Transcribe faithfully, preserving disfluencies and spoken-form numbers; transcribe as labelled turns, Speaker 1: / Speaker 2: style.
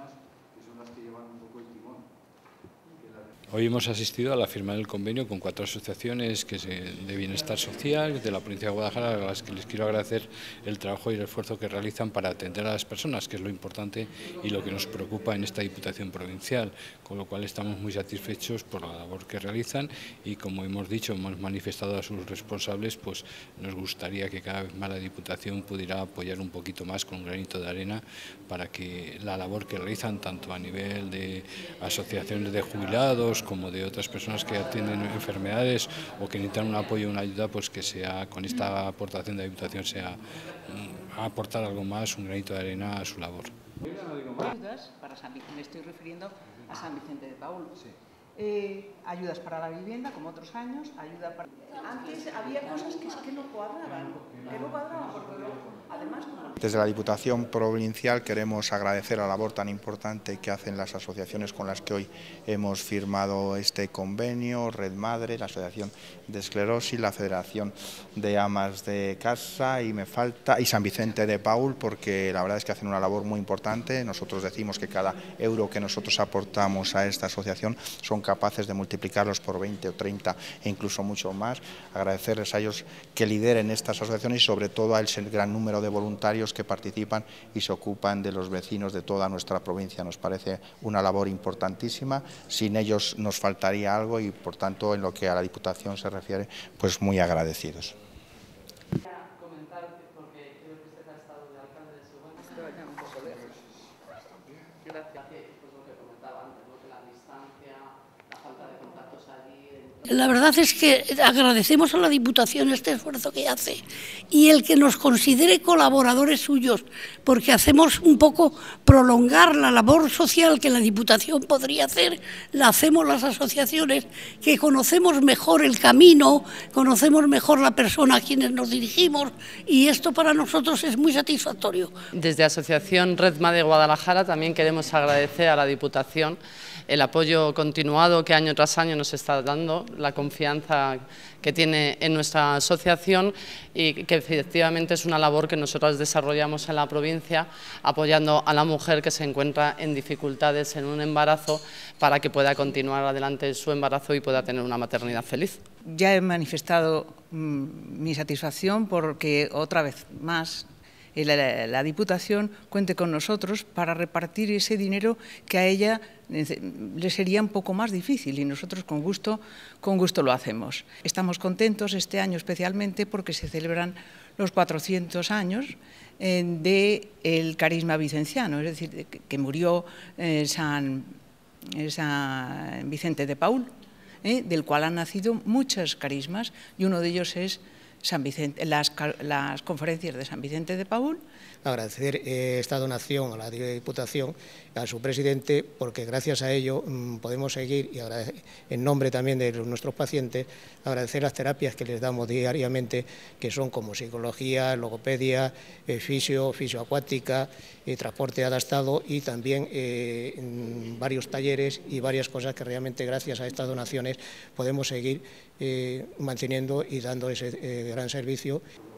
Speaker 1: personas que son las que llevan un poco el timón.
Speaker 2: Hoy hemos asistido a la firma del convenio con cuatro asociaciones que se, de bienestar social de la provincia de Guadalajara, a las que les quiero agradecer el trabajo y el esfuerzo que realizan para atender a las personas, que es lo importante y lo que nos preocupa en esta Diputación Provincial, con lo cual estamos muy satisfechos por la labor que realizan y, como hemos dicho, hemos manifestado a sus responsables, pues nos gustaría que cada vez más la Diputación pudiera apoyar un poquito más con un granito de arena para que la labor que realizan tanto a nivel de asociaciones de jubilados como de otras personas que atienden enfermedades o que necesitan un apoyo o una ayuda, pues que sea con esta aportación de la Diputación sea um, aportar algo más, un granito de arena a su labor.
Speaker 3: Ayudas para San Vicente, me estoy refiriendo a San Vicente de Paúl. Sí. Eh, ayudas para la vivienda, como otros años, ayuda para... Antes había cosas que, que no cuadraban, que no cuadraban porque además...
Speaker 4: Desde la Diputación Provincial queremos agradecer la labor tan importante que hacen las asociaciones con las que hoy hemos firmado este convenio, Red Madre, la Asociación de Esclerosis, la Federación de Amas de Casa y me falta y San Vicente de Paúl, porque la verdad es que hacen una labor muy importante. Nosotros decimos que cada euro que nosotros aportamos a esta asociación son capaces de multiplicarlos por veinte o treinta e incluso mucho más. Agradecerles a ellos que lideren estas asociaciones y sobre todo al gran número de voluntarios que participan y se ocupan de los vecinos de toda nuestra provincia. Nos parece una labor importantísima, sin ellos nos faltaría algo y por tanto en lo que a la Diputación se refiere, pues muy agradecidos.
Speaker 5: La verdad es que agradecemos a la Diputación este esfuerzo que hace y el que nos considere colaboradores suyos, porque hacemos un poco prolongar la labor social que la Diputación podría hacer, la hacemos las asociaciones, que conocemos mejor el camino, conocemos mejor la persona a quienes nos dirigimos y esto para nosotros es muy satisfactorio.
Speaker 6: Desde Asociación Red Madre de Guadalajara también queremos agradecer a la Diputación el apoyo continuado que año tras año nos está dando, la confianza que tiene en nuestra asociación y que efectivamente es una labor que nosotros desarrollamos en la provincia apoyando a la mujer que se encuentra en dificultades en un embarazo para que pueda continuar adelante su embarazo y pueda tener una maternidad feliz.
Speaker 3: Ya he manifestado mmm, mi satisfacción porque otra vez más La, la Diputación cuente con nosotros para repartir ese dinero que a ella le sería un poco más difícil y nosotros con gusto, con gusto lo hacemos. Estamos contentos este año especialmente porque se celebran los cuatrocientos años eh, del carisma vicenciano, es decir, que, que murió eh, San, eh, San Vicente de Paúl, eh, del cual han nacido muchos carismas y uno de ellos es San Vicente, las, las conferencias de San Vicente de Paúl.
Speaker 7: Agradecer eh, esta donación a la Diputación, a su presidente, porque gracias a ello mmm, podemos seguir, y en nombre también de nuestros pacientes, agradecer las terapias que les damos diariamente, que son como psicología, logopedia, eh, fisio, fisioacuática, eh, transporte adaptado y también eh, varios talleres y varias cosas que realmente gracias a estas donaciones podemos seguir eh, manteniendo y dando ese eh, gran servicio.